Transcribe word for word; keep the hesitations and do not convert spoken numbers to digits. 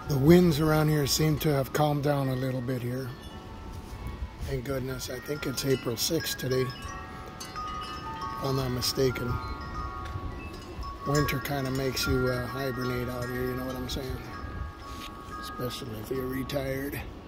The winds around here seem to have calmed down a little bit here. Thank goodness. I think it's April sixth today, if I'm not mistaken. Winter kind of makes you uh, hibernate out here, you know what I'm saying? Especially if you're retired.